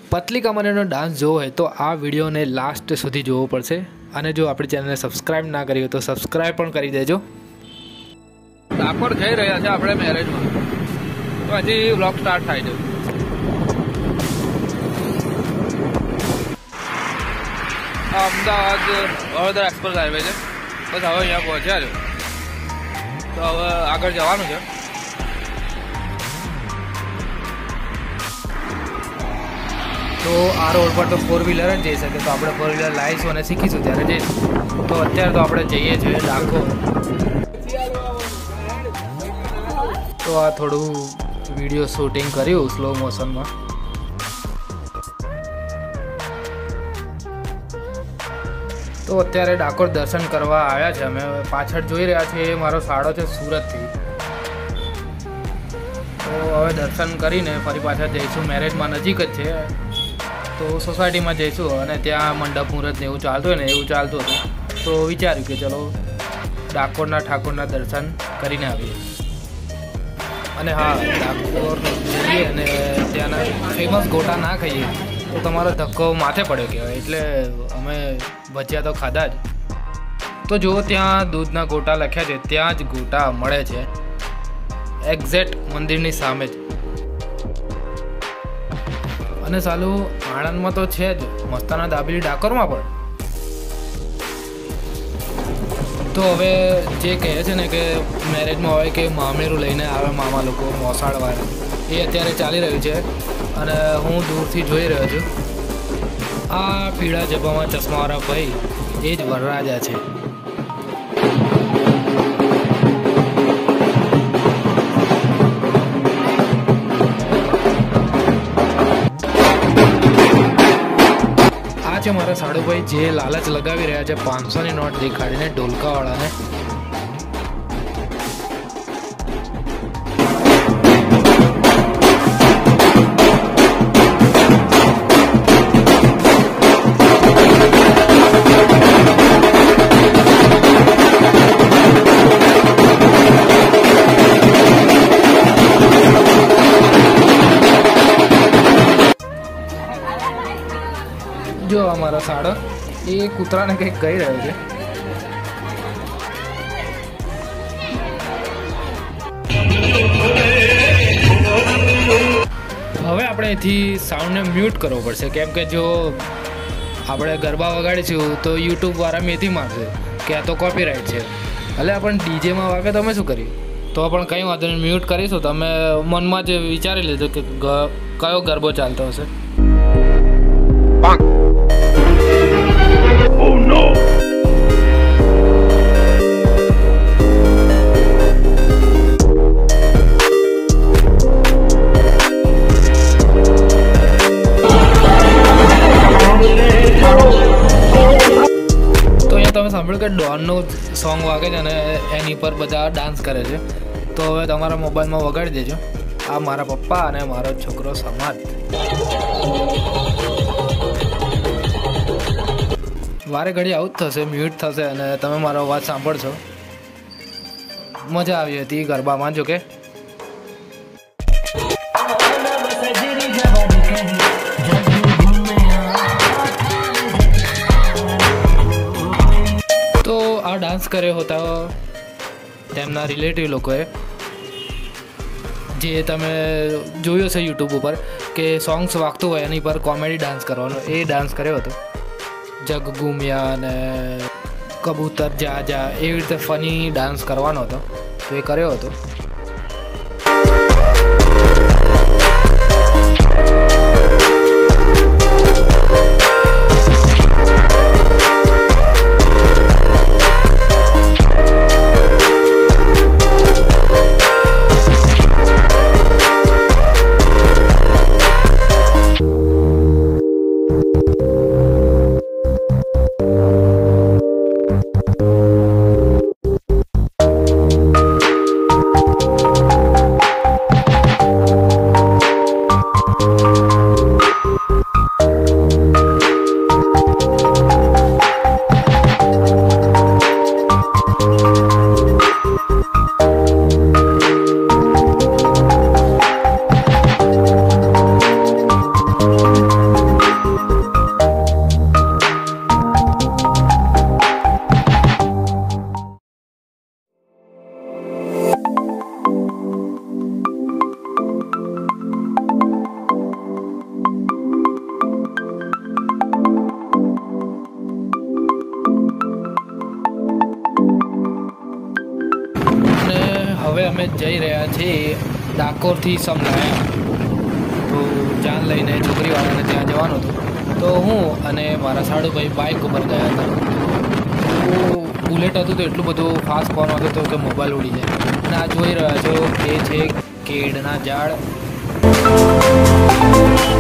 पतली कमरનો ડાન્સ જોવો હોય તો આ વિડીયોને લાસ્ટ સુધી જોવો પડશે અને જો આપણી ચેનલને સબસ્ક્રાઇબ ના કરી હોય તો સબસ્ક્રાઇબ પણ કરી દેજો। ડાકોર જઈ રહ્યા છે આપણે મેરેજમાં, તો હજી વ્લોગ સ્ટાર્ટ થાય છે। અમદાવાદ વડોદરા એક્સપ્રેસ હાઈવે છે, બસ હવે અહીંયા પહોંચ્યા છે, તો હવે આગળ જવાનું છે। तो आ रोड पर तो 4 व्हीलर જ જઈ શકે, તો આપણે 4 વ્હીલર લાવીશું અને શીખીશું ત્યારે જઈશું। તો અત્યારે તો આપણે જઈએ છીએ ડાકોર। તો આ થોડું વિડીયો શૂટિંગ કર્યું સ્લો મોશનમાં। તો અત્યારે ડાકોર દર્શન કરવા આવ્યા છે અમે। પાછળ જોઈ રહ્યા છીએ મારો સાડો છે સુરતથી। તો હવે દર્શન કરીને ફરી પાછા જઈશું, મેરેજમાં નજીક જ છે, તો સોસાયટીમાં જઈશું અને ત્યાં મંડપ મુહૂર્ત ને એવું ચાલતું હોય ને એવું ચાલતું હતું, તો વિચાર્યું કે ચલો ડાકોરના ઠાકોરના દર્શન કરીને આવીએ। અને હા, ડાકોર જઈએ અને ત્યાંના ફેમસ ગોટા ના ખાઈએ તો તમારો ધક્કો માથે પડ્યો કહેવાય, એટલે અમે ભજીયા તો ખાધા જ। તો જો ત્યાં દૂધના ગોટા લખ્યા છે, ત્યાં જ ગોટા મળે છે, એક્ઝેક્ટ મંદિરની સામે જ। અને સાલું આણંદમાં તો છે જ, મસ્તાના દાબેલી ડાકોરમાં પણ। તો હવે જે કહે છે ને કે મેરેજમાં હોય કે મામેરું લઈને આવે મામા લોકો મોસાળવાળા, એ અત્યારે ચાલી રહ્યું છે અને હું દૂરથી જોઈ રહ્યો છું। આ પીળા જબામાં ચશ્માવાળા ભાઈ એ જ વરરાજા છે। છે મારા સાડુભાઈ જે લાલચ લગાવી રહ્યા છે 500ની નોટ દેખાડીને ઢોલકાવાળાને। જો અમારા સાડો એ કૂતરાને કંઈક કહી રહ્યો છે। હવે આપણે અહીંથી સાઉન્ડને મ્યુટ કરવો પડશે, કેમ કે જો આપણે ગરબા વગાડીશું તો યુટ્યુબવાળા મેથી મારશે કે આ તો કોપીરાઇટ છે। એટલે આપણે ડીજેમાં વાગે તો અમે શું કરીએ, તો પણ કંઈ વાંધો નહીં, મ્યુટ કરીશું। તમે મનમાં જ વિચારી લેજો કે કયો ગરબો ચાલતો હશે। Oh no! તો અહીંયા તમે સાંભળ્યું કે ડોનનું સોંગ વાગે છે અને એની પર બધા ડાન્સ કરે છે। તો હવે તમારા મોબાઈલમાં વગાડી દેજો, આ મારા પપ્પા અને મારો છોકરો સમાજ। વારે ઘડી આવું જ થશે, મ્યુટ થશે અને તમે મારો અવાજ સાંભળશો। મજા આવી હતી ગરબામાં, જો કે તો આ ડાન્સ કર્યો હતા તેમના રિલેટિવ લોકોએ, જે તમે જોયો છે યુટ્યુબ ઉપર કે સોંગ્સ વાગતું હોય એની પર કોમેડી ડાન્સ કરવાનો, એ ડાન્સ કર્યો હતો। જગ ઘૂમ્યા અને કબૂતર જા જા એવી રીતે ફની ડાન્સ કરવાનો હતો, તો એ કર્યો હતો। અમે જઈ રહ્યા છીએ ડાકોરથી સમલાયા. તો જાન લઈને છોકરીવાળાને ત્યાં જવાનું હતું. તો હું અને મારા સાડુભાઈ બાઇક ઉપર ગયા હતા. તો બુલેટ હતું તો એટલું બધું ફાસ્ટ ફોનમાં હતું કે મોબાઈલ ઉડી જાય. અને આ જોઈ રહ્યા છો એ છે કેળના ઝાડ.